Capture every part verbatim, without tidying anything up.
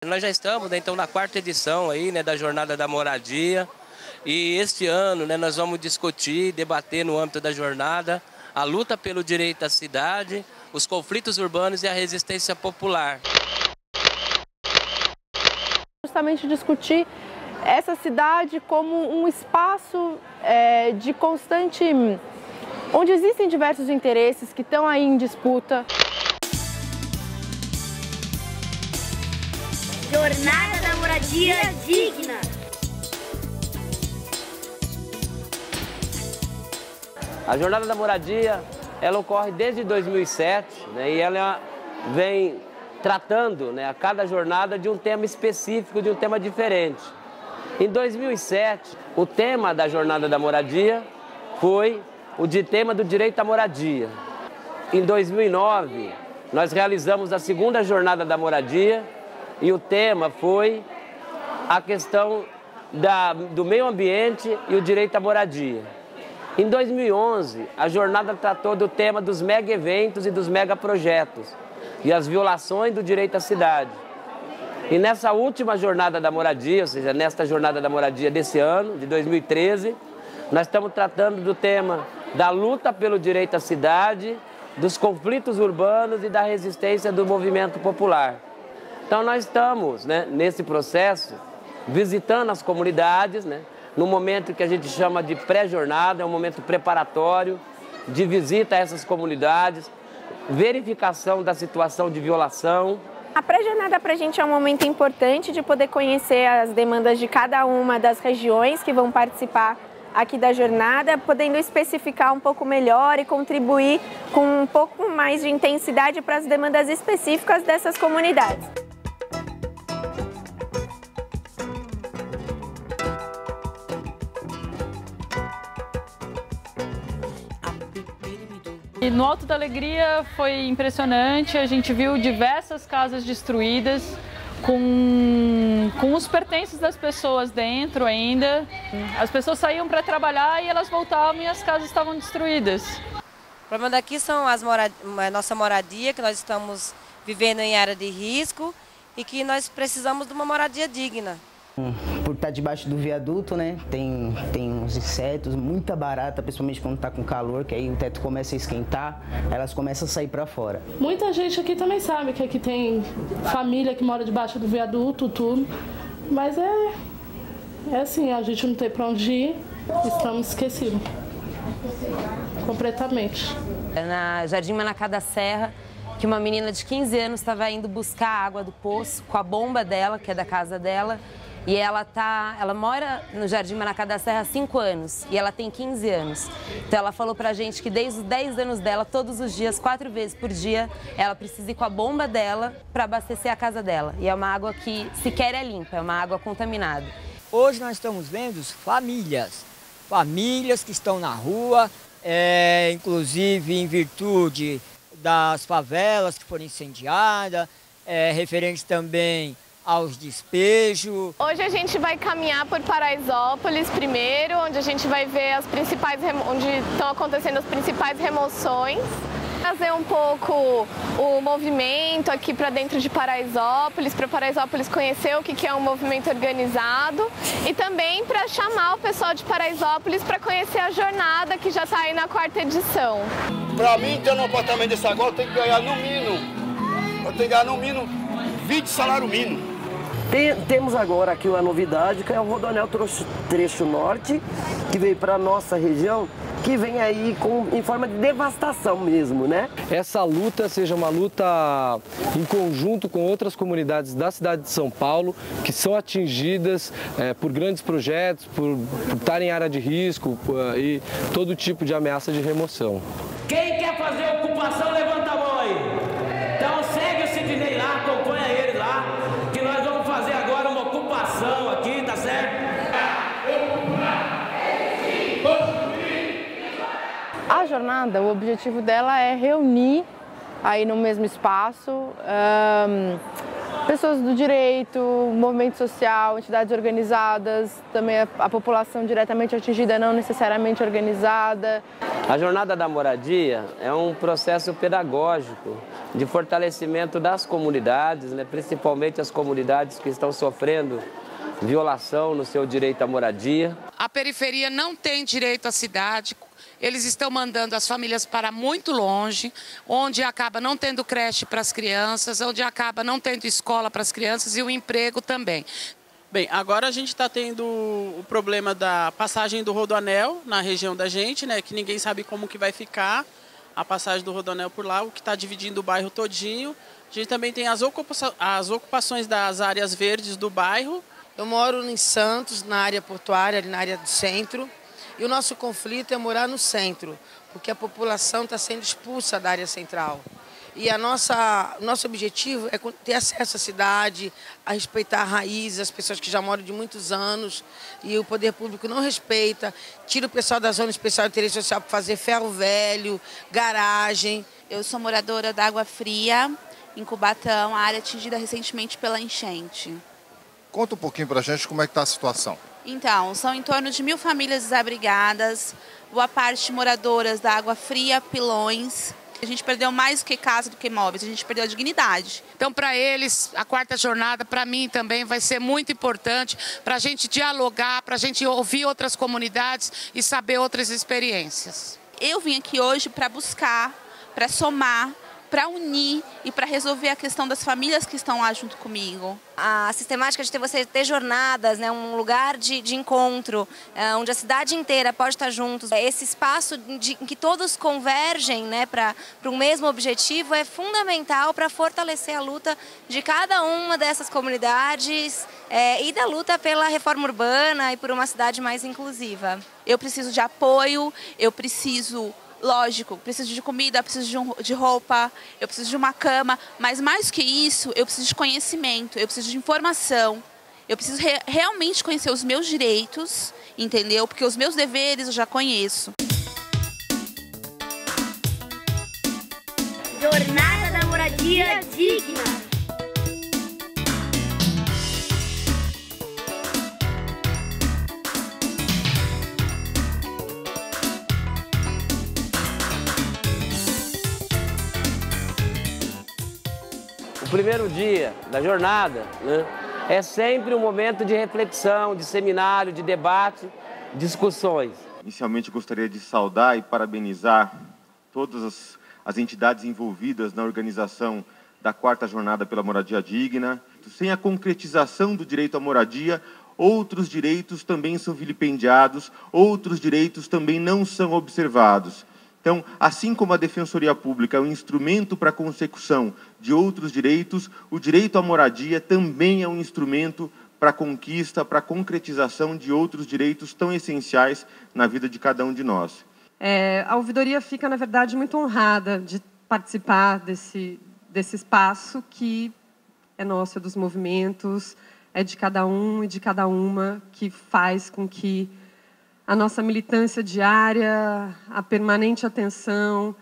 Nós já estamos, né, então, na quarta edição aí, né, da Jornada da Moradia. E este ano, né, nós vamos discutir, debater no âmbito da jornada a luta pelo direito à cidade, os conflitos urbanos e a resistência popular. Justamente discutir essa cidade como um espaço é, de constante, onde existem diversos interesses que estão aí em disputa. Jornada da Moradia Digna. A Jornada da Moradia, ela ocorre desde dois mil e sete, né, e ela vem tratando, né, a cada jornada de um tema específico, de um tema diferente. Em dois mil e sete, o tema da Jornada da Moradia foi o de tema do direito à moradia. Em dois mil e nove, nós realizamos a segunda Jornada da Moradia e o tema foi a questão da, do meio ambiente e o direito à moradia. Em dois mil e onze, a jornada tratou do tema dos mega eventos e dos mega projetos e as violações do direito à cidade. E nessa última jornada da moradia, ou seja, nesta jornada da moradia desse ano, de dois mil e treze, nós estamos tratando do tema da luta pelo direito à cidade, dos conflitos urbanos e da resistência do movimento popular. Então nós estamos, né, nesse processo, visitando as comunidades, né, no momento que a gente chama de pré-jornada, é um momento preparatório de visita a essas comunidades, verificação da situação de violação. A pré-jornada para a gente é um momento importante de poder conhecer as demandas de cada uma das regiões que vão participar aqui da jornada, podendo especificar um pouco melhor e contribuir com um pouco mais de intensidade para as demandas específicas dessas comunidades. E no Alto da Alegria foi impressionante, a gente viu diversas casas destruídas, com, com os pertences das pessoas dentro ainda. As pessoas saíam para trabalhar e elas voltavam e as casas estavam destruídas. O problema daqui são as morad... a nossa moradia, que nós estamos vivendo em área de risco e que nós precisamos de uma moradia digna. Por estar debaixo do viaduto, né, tem, tem uns insetos, muita barata, principalmente quando está com calor, que aí o teto começa a esquentar, elas começam a sair para fora. Muita gente aqui também sabe que aqui tem família que mora debaixo do viaduto, tudo, mas é, é assim, a gente não tem para onde ir, estamos esquecidos, completamente. Na Jardim Manacá da Serra, que uma menina de quinze anos estava indo buscar a água do poço com a bomba dela, que é da casa dela, e ela, tá, ela mora no Jardim Manacá da Serra há cinco anos e ela tem quinze anos. Então ela falou pra gente que desde os dez anos dela, todos os dias, quatro vezes por dia, ela precisa ir com a bomba dela para abastecer a casa dela. E é uma água que sequer é limpa, é uma água contaminada. Hoje nós estamos vendo famílias, famílias que estão na rua, é, inclusive em virtude das favelas que foram incendiadas, é, referente também aos despejos. Hoje a gente vai caminhar por Paraisópolis primeiro, onde a gente vai ver as principais, onde estão acontecendo as principais remoções. Trazer um pouco o movimento aqui para dentro de Paraisópolis, para Paraisópolis conhecer o que é um movimento organizado e também para chamar o pessoal de Paraisópolis para conhecer a jornada que já está aí na quarta edição. Para mim, ter um apartamento desse agora, eu tenho que ganhar no mínimo, eu tenho que ganhar no mínimo vinte salário mínimo. Tem, temos agora aqui uma novidade, que é o Rodoanel Trecho Norte, que veio para a nossa região, que vem aí com, em forma de devastação mesmo, né? Essa luta seja uma luta em conjunto com outras comunidades da cidade de São Paulo, que são atingidas é, por grandes projetos, por, por estarem em área de risco por, e todo tipo de ameaça de remoção. Quem quer fazer ocupação, levanta a mão aí. Então segue o Sidney lá, acompanha ele lá, que nós vamos fazer agora uma ocupação aqui, tá certo? A jornada, o objetivo dela é reunir aí no mesmo espaço um, pessoas do direito, movimento social, entidades organizadas, também a, a população diretamente atingida, não necessariamente organizada. A Jornada da Moradia é um processo pedagógico de fortalecimento das comunidades, né, principalmente as comunidades que estão sofrendo violação no seu direito à moradia. A periferia não tem direito à cidade, eles estão mandando as famílias para muito longe, onde acaba não tendo creche para as crianças, onde acaba não tendo escola para as crianças e o emprego também. Bem, agora a gente está tendo o problema da passagem do Rodoanel na região da gente, né, que ninguém sabe como que vai ficar a passagem do Rodoanel por lá, o que está dividindo o bairro todinho. A gente também tem as, ocupa as ocupações das áreas verdes do bairro. Eu moro em Santos, na área portuária, na área do centro, e o nosso conflito é morar no centro, porque a população está sendo expulsa da área central. E a nossa, nosso objetivo é ter acesso à cidade, a respeitar a raiz, as pessoas que já moram de muitos anos, e o poder público não respeita, tira o pessoal da Zona Especial de Interesse Social para fazer ferro velho, garagem. Eu sou moradora da Água Fria, em Cubatão, a área atingida recentemente pela enchente. Conta um pouquinho para a gente como é que está a situação. Então, são em torno de mil famílias desabrigadas, boa parte moradoras da Água Fria, Pilões. A gente perdeu mais do que casa, do que imóveis, a gente perdeu a dignidade. Então, para eles, a quarta jornada, para mim também, vai ser muito importante para a gente dialogar, para a gente ouvir outras comunidades e saber outras experiências. Eu vim aqui hoje para buscar, para somar, para unir e para resolver a questão das famílias que estão lá junto comigo. A sistemática de ter você ter jornadas, né, um lugar de, de encontro, é, onde a cidade inteira pode estar juntos, esse espaço de, em que todos convergem, né, para um mesmo objetivo é fundamental para fortalecer a luta de cada uma dessas comunidades é, e da luta pela reforma urbana e por uma cidade mais inclusiva. Eu preciso de apoio, eu preciso... Lógico, preciso de comida, preciso de, um, de roupa, eu preciso de uma cama, mas mais que isso, eu preciso de conhecimento, eu preciso de informação, eu preciso re realmente conhecer os meus direitos, entendeu? Porque os meus deveres eu já conheço. Jornada da Moradia Digna. O primeiro dia da jornada, né, é sempre um momento de reflexão, de seminário, de debate, discussões. Inicialmente, eu gostaria de saudar e parabenizar todas as, as entidades envolvidas na organização da quarta jornada pela moradia digna. Sem a concretização do direito à moradia, outros direitos também são vilipendiados, outros direitos também não são observados. Então, assim como a Defensoria Pública é um instrumento para a consecução de outros direitos, o direito à moradia também é um instrumento para a conquista, para a concretização de outros direitos tão essenciais na vida de cada um de nós. É, a ouvidoria fica, na verdade, muito honrada de participar desse, desse espaço que é nosso, é dos movimentos, é de cada um e de cada uma, que faz com que a nossa militância diária, a permanente atenção,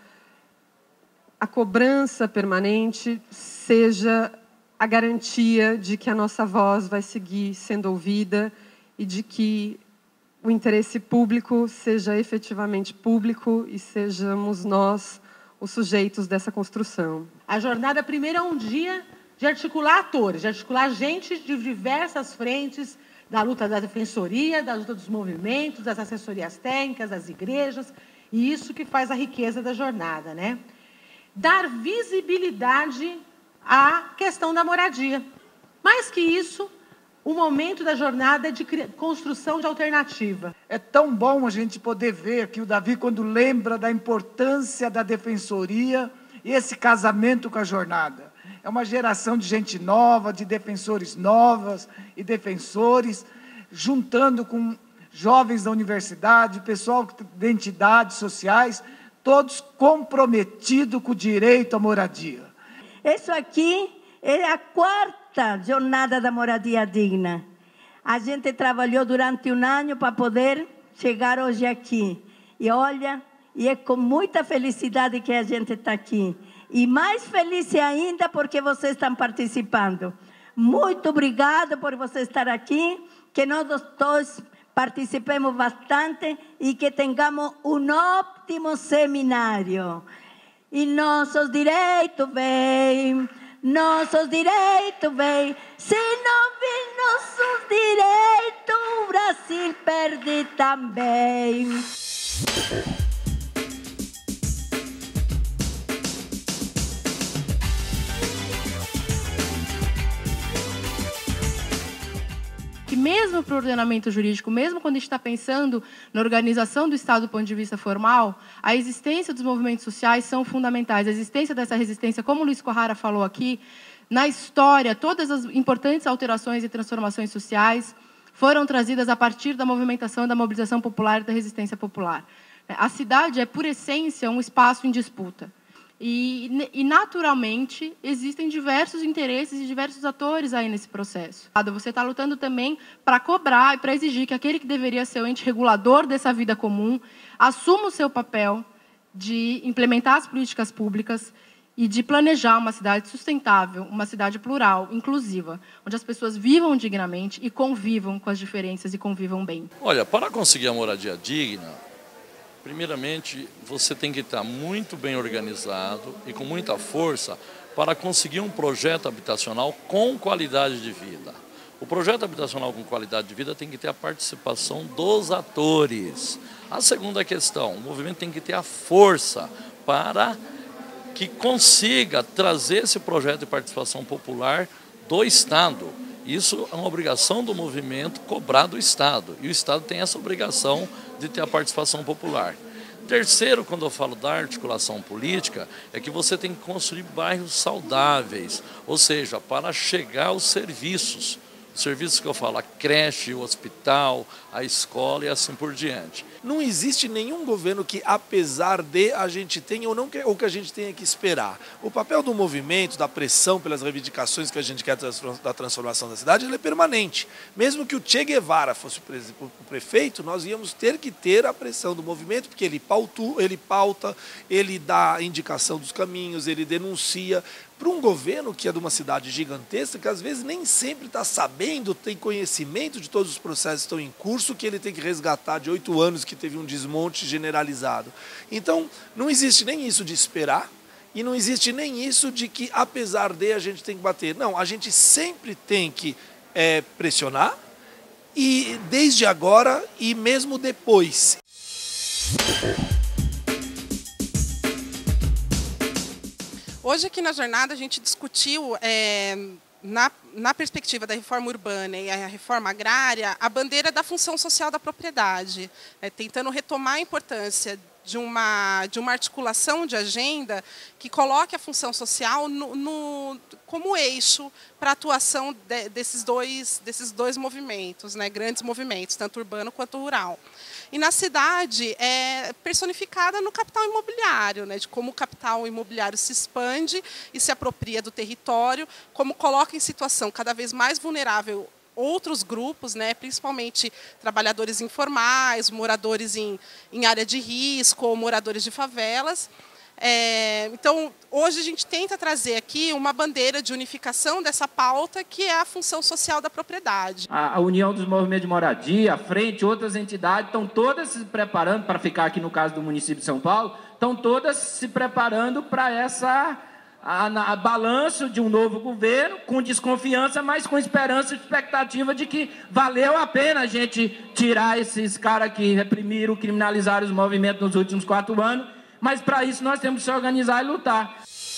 a cobrança permanente seja a garantia de que a nossa voz vai seguir sendo ouvida e de que o interesse público seja efetivamente público e sejamos nós os sujeitos dessa construção. A jornada primeiro é um dia de articular atores, de articular gente de diversas frentes, da luta da defensoria, da luta dos movimentos, das assessorias técnicas, das igrejas, e isso que faz a riqueza da jornada, né? Dar visibilidade à questão da moradia. Mais que isso, o momento da jornada é de construção de alternativa. É tão bom a gente poder ver aqui o Davi quando lembra da importância da defensoria e esse casamento com a jornada. É uma geração de gente nova, de defensores novas e defensores, juntando com jovens da universidade, pessoal de entidades sociais, todos comprometidos com o direito à moradia. Isso aqui é a quarta jornada da moradia digna. A gente trabalhou durante um ano para poder chegar hoje aqui. E olha, e é com muita felicidade que a gente está aqui. E mais feliz ainda porque vocês estão participando. Muito obrigado por você estar aqui, que nós todos participemos bastante e que tenhamos um ótimo seminário. e nossos direitos vêm, nossos direitos vêm. Se não vir nossos direitos, o Brasil perde também. Que mesmo para o ordenamento jurídico, mesmo quando a gente está pensando na organização do Estado do ponto de vista formal, a existência dos movimentos sociais são fundamentais. A existência dessa resistência, como o Luiz Corrara falou aqui, na história, todas as importantes alterações e transformações sociais foram trazidas a partir da movimentação, da mobilização popular e da resistência popular. A cidade é, por essência, um espaço em disputa. E, e, naturalmente, existem diversos interesses e diversos atores aí nesse processo. Você está lutando também para cobrar e para exigir que aquele que deveria ser o ente regulador dessa vida comum assuma o seu papel de implementar as políticas públicas e de planejar uma cidade sustentável, uma cidade plural, inclusiva, onde as pessoas vivam dignamente e convivam com as diferenças e convivam bem. Olha, para conseguir a moradia digna, primeiramente, você tem que estar muito bem organizado e com muita força para conseguir um projeto habitacional com qualidade de vida. O projeto habitacional com qualidade de vida tem que ter a participação dos atores. A segunda questão, o movimento tem que ter a força para que consiga trazer esse projeto de participação popular do Estado. Isso é uma obrigação do movimento cobrar do Estado. E o Estado tem essa obrigação de ter a participação popular. Terceiro, quando eu falo da articulação política, é que você tem que construir bairros saudáveis, ou seja, para chegar aos serviços. Os serviços que eu falo, a creche, o hospital, a escola e assim por diante. Não existe nenhum governo que, apesar de, a gente tenha ou não que, ou que a gente tenha que esperar. O papel do movimento, da pressão pelas reivindicações que a gente quer da transformação da cidade, ele é permanente. Mesmo que o Che Guevara fosse o prefeito, nós íamos ter que ter a pressão do movimento, porque ele, pautu, ele pauta, ele dá indicação dos caminhos, ele denuncia. Para um governo que é de uma cidade gigantesca, que às vezes nem sempre está sabendo, tem conhecimento de todos os processos que estão em curso, que ele tem que resgatar de oito anos que teve um desmonte generalizado. Então, não existe nem isso de esperar, e não existe nem isso de que, apesar de, a gente tem que bater. Não, a gente sempre tem que é, pressionar, e desde agora e mesmo depois. Hoje aqui na jornada a gente discutiu, é, na, na perspectiva da reforma urbana e a reforma agrária, a bandeira da função social da propriedade, é, tentando retomar a importância de uma, de uma articulação de agenda que coloque a função social no, no, como eixo para a atuação de, desses, dois, desses dois movimentos, né, grandes movimentos, tanto urbano quanto rural. E na cidade é personificada no capital imobiliário, né, de como o capital imobiliário se expande e se apropria do território, como coloca em situação cada vez mais vulnerável outros grupos, né, principalmente trabalhadores informais, moradores em, em área de risco ou moradores de favelas. É, então, hoje a gente tenta trazer aqui uma bandeira de unificação dessa pauta, que é a função social da propriedade. A, a união dos movimentos de moradia, a Frente, outras entidades, estão todas se preparando, para ficar aqui no caso do município de São Paulo, estão todas se preparando para essa... A, a balanço de um novo governo, com desconfiança, mas com esperança e expectativa de que valeu a pena a gente tirar esses caras que reprimiram, criminalizaram os movimentos nos últimos quatro anos, mas para isso nós temos que se organizar e lutar.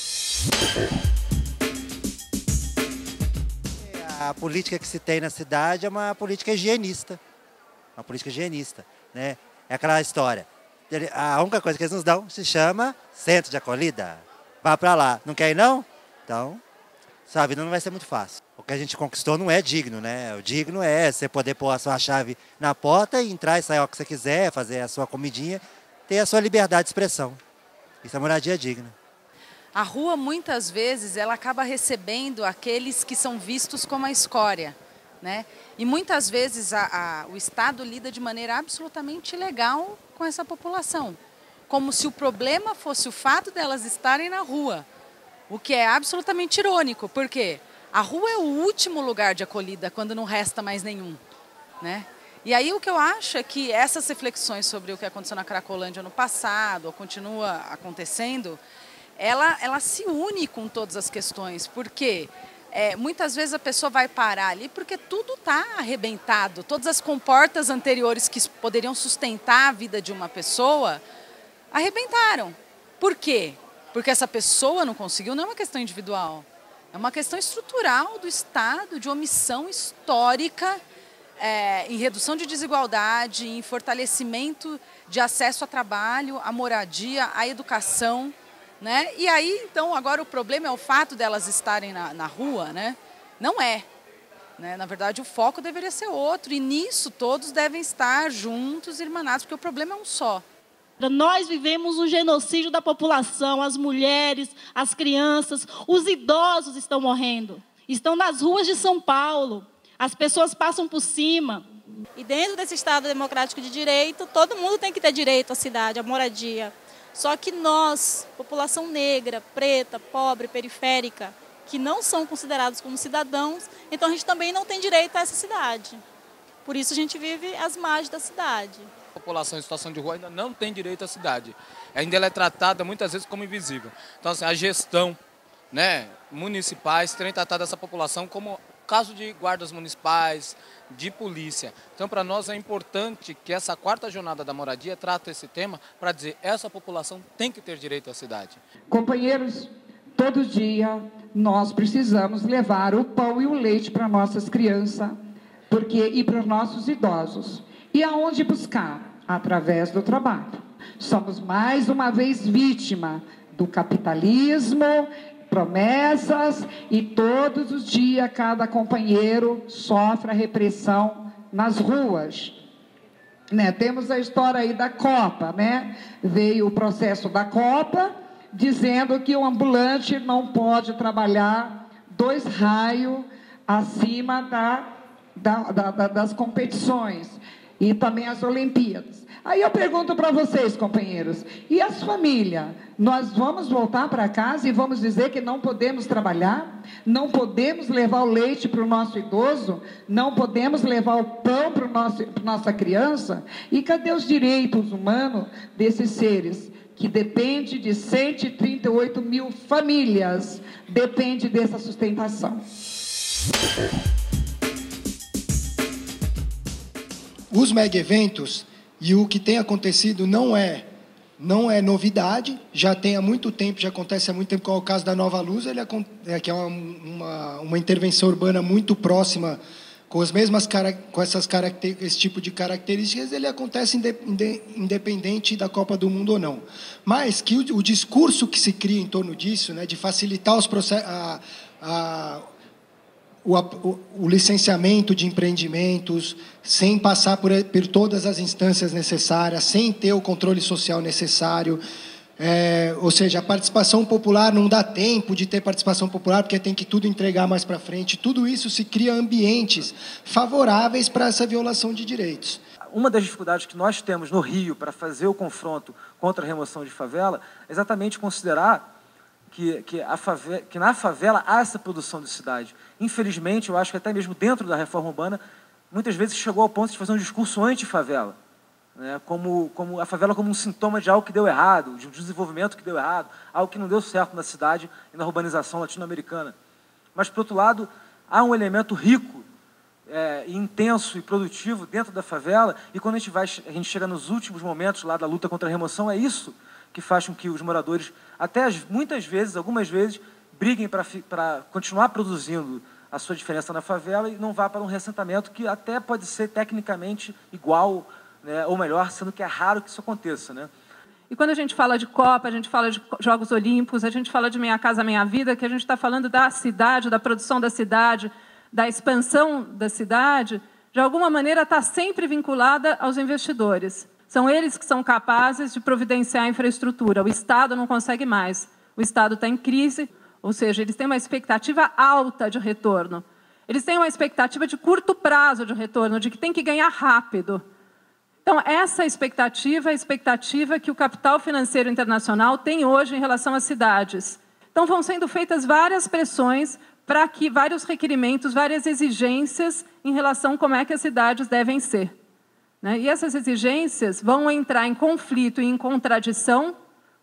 A política que se tem na cidade é uma política higienista, uma política higienista, né? É aquela história, a única coisa que eles nos dão se chama centro de acolhida. Vá para lá. Não quer ir, não? Então, sua vida não vai ser muito fácil. O que a gente conquistou não é digno, né? O digno é você poder pôr a sua chave na porta e entrar e sair o que você quiser, fazer a sua comidinha, ter a sua liberdade de expressão. Isso é moradia digna. A rua, muitas vezes, ela acaba recebendo aqueles que são vistos como a escória, né? E muitas vezes a, a, o Estado lida de maneira absolutamente ilegal com essa população. Como se o problema fosse o fato delas estarem na rua, o que é absolutamente irônico, porque a rua é o último lugar de acolhida quando não resta mais nenhum, né? E aí o que eu acho é que essas reflexões sobre o que aconteceu na Cracolândia no passado, ou continua acontecendo, ela, ela se une com todas as questões, porque é, muitas vezes a pessoa vai parar ali porque tudo está arrebentado, todas as comportas anteriores que poderiam sustentar a vida de uma pessoa arrebentaram. Por quê? Porque essa pessoa não conseguiu, não é uma questão individual, é uma questão estrutural do Estado, de omissão histórica, é, em redução de desigualdade, em fortalecimento de acesso a trabalho, à moradia, à educação, né? E aí, então, agora o problema é o fato delas estarem na, na rua, né? Não é. Né? Na verdade, o foco deveria ser outro, e nisso todos devem estar juntos, irmanados, porque o problema é um só. Nós vivemos um genocídio da população, as mulheres, as crianças, os idosos estão morrendo. Estão nas ruas de São Paulo, as pessoas passam por cima. E dentro desse Estado democrático de direito, todo mundo tem que ter direito à cidade, à moradia. Só que nós, população negra, preta, pobre, periférica, que não são considerados como cidadãos, então a gente também não tem direito a essa cidade. Por isso a gente vive às margens da cidade. A população em situação de rua ainda não tem direito à cidade. Ainda ela é tratada muitas vezes como invisível. Então, assim, a gestão, né, municipais tem tratado essa população como caso de guardas municipais, de polícia. Então, para nós é importante que essa quarta jornada da moradia trate esse tema para dizer essa população tem que ter direito à cidade. Companheiros, todo dia nós precisamos levar o pão e o leite para nossas crianças, porque e para os nossos idosos. E aonde buscar? Através do trabalho. Somos mais uma vez vítima do capitalismo, promessas, e todos os dias cada companheiro sofre a repressão nas ruas. Né? Temos a história aí da Copa, né? Veio o processo da Copa, dizendo que o ambulante não pode trabalhar dois raios acima da, da, da, da, das competições. E também as Olimpíadas. Aí eu pergunto para vocês, companheiros, e as famílias? Nós vamos voltar para casa e vamos dizer que não podemos trabalhar? Não podemos levar o leite para o nosso idoso? Não podemos levar o pão para a nossa criança? E cadê os direitos humanos desses seres? Que depende de cento e trinta e oito mil famílias, depende dessa sustentação. Os mega-eventos e o que tem acontecido não é, não é novidade, já tem há muito tempo, já acontece há muito tempo, como é o caso da Nova Luz, ele é, que é uma, uma, uma intervenção urbana muito próxima, com as mesmas com essas esse tipo de características, ele acontece independente da Copa do Mundo ou não. Mas que o, o discurso que se cria em torno disso, né, de facilitar os processos, a, a, O, o, o licenciamento de empreendimentos, sem passar por, por todas as instâncias necessárias, sem ter o controle social necessário. É, ou seja, a participação popular não dá tempo de ter participação popular, porque tem que tudo entregar mais para frente. Tudo isso se cria ambientes favoráveis para essa violação de direitos. Uma das dificuldades que nós temos no Rio para fazer o confronto contra a remoção de favela é exatamente considerar Que, que, a favela, que na favela há essa produção de cidade. Infelizmente, eu acho que até mesmo dentro da reforma urbana, muitas vezes chegou ao ponto de fazer um discurso anti-favela, né? como, como a favela como um sintoma de algo que deu errado, de um desenvolvimento que deu errado, algo que não deu certo na cidade e na urbanização latino-americana. Mas, por outro lado, há um elemento rico, é, intenso e produtivo dentro da favela, e quando a gente, vai, a gente chega nos últimos momentos lá da luta contra a remoção, é isso que faz com que os moradores, até muitas vezes, algumas vezes, briguem para continuar produzindo a sua diferença na favela e não vá para um reassentamento que até pode ser tecnicamente igual, né, ou melhor, sendo que é raro que isso aconteça, né? E quando a gente fala de Copa, a gente fala de Jogos Olímpicos, a gente fala de Minha Casa Minha Vida, que a gente está falando da cidade, da produção da cidade, da expansão da cidade, de alguma maneira está sempre vinculada aos investidores. São eles que são capazes de providenciar a infraestrutura. O Estado não consegue mais. O Estado está em crise, ou seja, eles têm uma expectativa alta de retorno. Eles têm uma expectativa de curto prazo de retorno, de que tem que ganhar rápido. Então, essa expectativa é a expectativa que o capital financeiro internacional tem hoje em relação às cidades. Então, vão sendo feitas várias pressões para que vários requerimentos, várias exigências em relação a como é que as cidades devem ser. E essas exigências vão entrar em conflito e em contradição,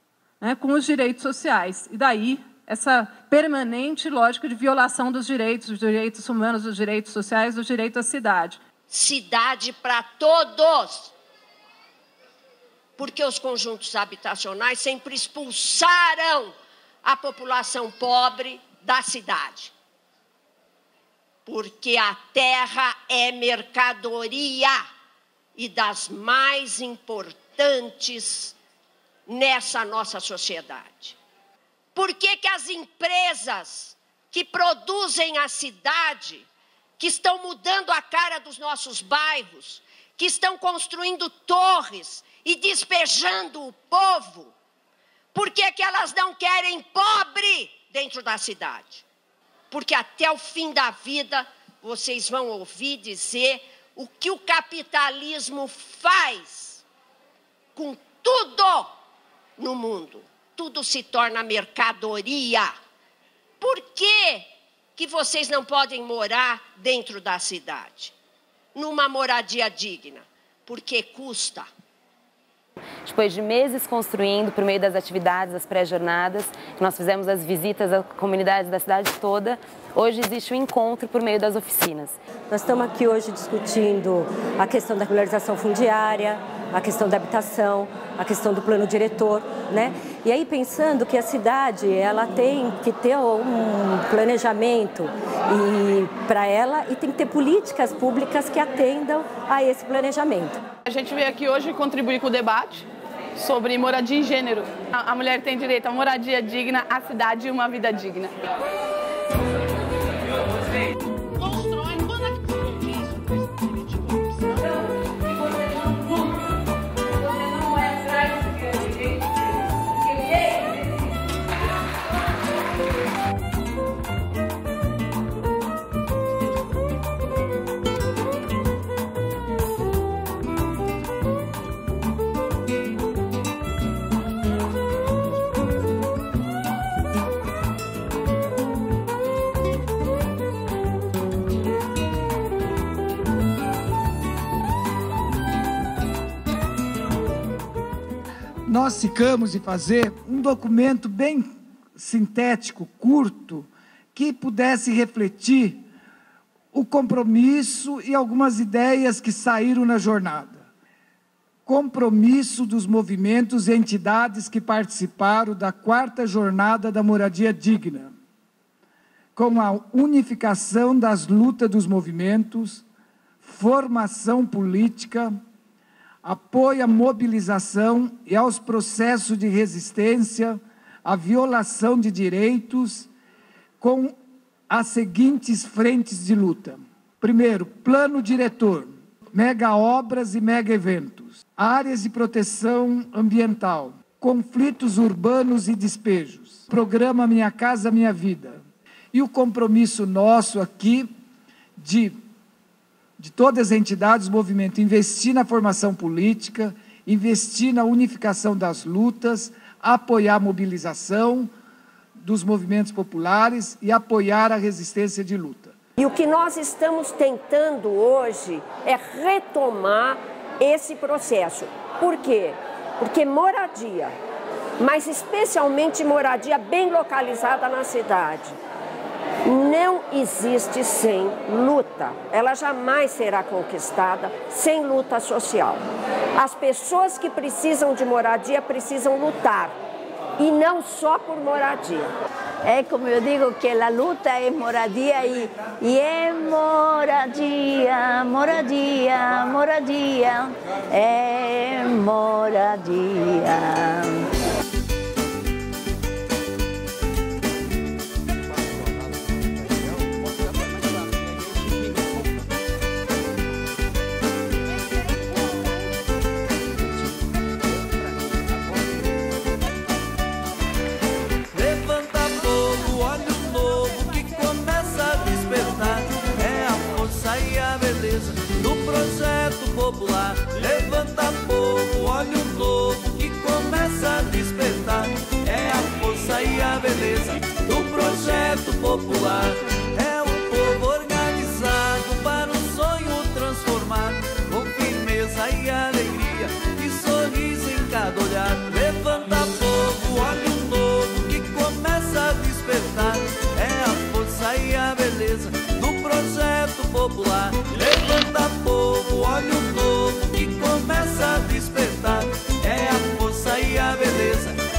né, com os direitos sociais. E daí essa permanente lógica de violação dos direitos, dos direitos humanos, dos direitos sociais, do direito à cidade. Cidade para todos, porque os conjuntos habitacionais sempre expulsaram a população pobre da cidade. Porque a terra é mercadoria e das mais importantes nessa nossa sociedade. Por que que as empresas que produzem a cidade, que estão mudando a cara dos nossos bairros, que estão construindo torres e despejando o povo, por que que elas não querem pobre dentro da cidade? Porque até o fim da vida vocês vão ouvir dizer o que o capitalismo faz com tudo no mundo. Tudo se torna mercadoria. Por que que vocês não podem morar dentro da cidade? Numa moradia digna? Porque custa. Depois de meses construindo, por meio das atividades, das pré-jornadas, nós fizemos as visitas às comunidades da cidade toda, hoje existe um encontro por meio das oficinas. Nós estamos aqui hoje discutindo a questão da regularização fundiária, a questão da habitação, a questão do plano diretor, né? E aí pensando que a cidade ela tem que ter um planejamento e para ela e tem que ter políticas públicas que atendam a esse planejamento. A gente veio aqui hoje contribuir com o debate sobre moradia e gênero. A mulher tem direito a moradia digna, a cidade e uma vida digna. Nós ficamos de fazer um documento bem sintético, curto, que pudesse refletir o compromisso e algumas ideias que saíram na jornada. Compromisso dos movimentos e entidades que participaram da quarta jornada da moradia digna, com a unificação das lutas dos movimentos, formação política, apoio à mobilização e aos processos de resistência à violação de direitos com as seguintes frentes de luta. Primeiro, plano diretor, mega obras e mega eventos, áreas de proteção ambiental, conflitos urbanos e despejos, programa Minha Casa Minha Vida. E o compromisso nosso aqui de de todas as entidades do movimento, investir na formação política, investir na unificação das lutas, apoiar a mobilização dos movimentos populares e apoiar a resistência de luta. E o que nós estamos tentando hoje é retomar esse processo. Por quê? Porque moradia, mas especialmente moradia bem localizada na cidade, não existe sem luta. Ela jamais será conquistada sem luta social. As pessoas que precisam de moradia precisam lutar, e não só por moradia. É como eu digo, que a luta é moradia e, e é moradia, moradia, moradia, é moradia. Popular, levanta povo, olha o novo que começa a despertar. É a força e a beleza do projeto popular. É o povo organizado para um sonho transformar, com firmeza e alegria e sorriso em cada olhar. Levanta povo, olha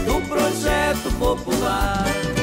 do projeto popular.